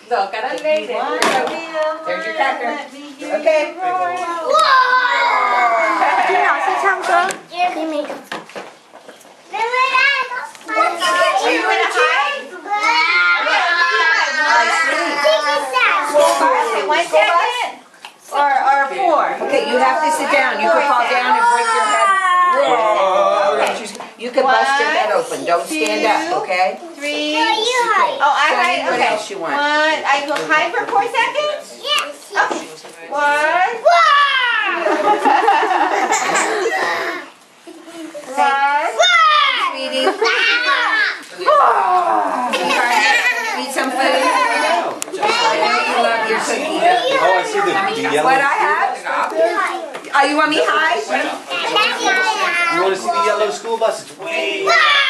Look at it, baby. There's your cracker. Okay. 听老师唱歌。听没？ Are you in a high? Okay, 1 second. Or 4. Okay, you have to sit down. You could fall down and break your head. You could bust your head open. Don't stand up, okay? 3. Oh, I hide. What Okay. else you want? 1. I go high for 4 seconds? Yes. Okay. 1. 1. Sweetie. Eat some food. I know you love your cookie. Oh, I see the yellow. What I have? Oh, you want me high? You want to see the yellow school bus? It's way.